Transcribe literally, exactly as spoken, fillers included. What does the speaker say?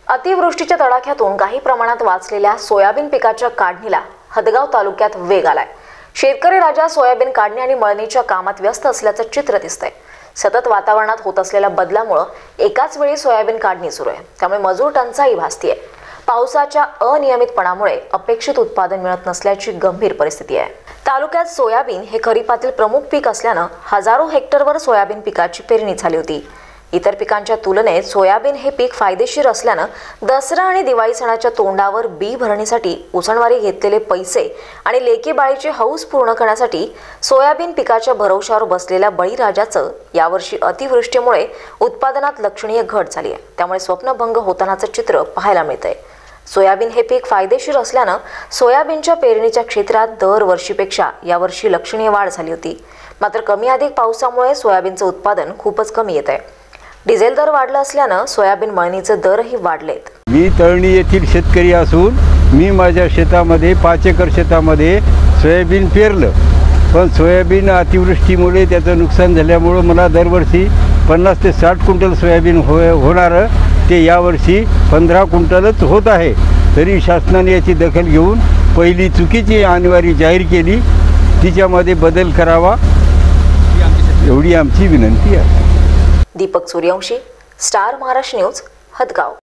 अतिवृष्टीच्या तडाख्यातून काही प्रमाणात वाचलेल्या सोयाबीन पिकाच्या काढणीला हदगाव तालुक्यात वेग आलाय। शेतकरी राजा सोयाबीन काढणी आणि मळणीच्या कामात व्यस्त असल्याचं चित्र दिसतंय। सतत वातावरणात होत असलेल्या बदलामुळे एकाच वेळी सोयाबीन काढणी सुरू आहे, त्यामुळे मजूर टंचाई भासतीये। पावसाच्या अनियमितपणामुळे अपेक्षित उत्पादन मिळत नसल्याची गंभीर परिस्थिती आहे। तालुक्यात सोयाबीन हे खरीपातील प्रमुख पीक असल्यानं हजारो हेक्टरवर सोयाबीन पिकाची पेरणी झाली होती। इतर पिकांच्या तुलनेत सोयाबीन हे पीक फायदेशीर असल्यानं दसरा आणि दिवाळी सणाच्या तोंडावर बी भरणीसाठी उसणवारी घेतलेले पैसे आणि लेकी बाळीची हौस पूर्ण करण्यासाठी सोयाबीन पिकाच्या भरवशावर बसलेल्या बळीराजाचं यावर्षी अतिवृष्टीमुळे उत्पादनात लक्षणीय घट झाली आहे। त्यामुळे स्वप्नभंग होतानाचं चित्र पाहायला मिळतंय। सोयाबीन हे पीक फायदेशीर असल्यानं सोयाबीनच्या पेरणीच्या क्षेत्रात दरवर्षीपेक्षा यावर्षी लक्षणीय वाढ झाली होती। मात्र कमी अधिक पावसामुळे सोयाबीनचं उत्पादन खूपच कमी येत आहे। डिझेल दर वाढला असल्यानं सोयाबीन मळणीचे दरही वाढलेत। मी तळणी येथील शेतकरी असून मी माझ्या शेतामध्ये पाच एकर शेतामध्ये सोयाबीन पेरलं, पण सोयाबीन अतिवृष्टीमुळे त्याचं नुकसान झाल्यामुळं मला दरवर्षी पन्नास ते साठ क्विंटल सोयाबीन हो होणारं ते यावर्षी पंधरा क्विंटलच होत आहे। तरी शासनाने याची दखल घेऊन पहिली चुकीची आणीबाणी जाहीर केली, तिच्यामध्ये बदल करावा एवढी आमची विनंती आहे। Deepak Suryavanshi, star Maharashtra news, Hadgaon.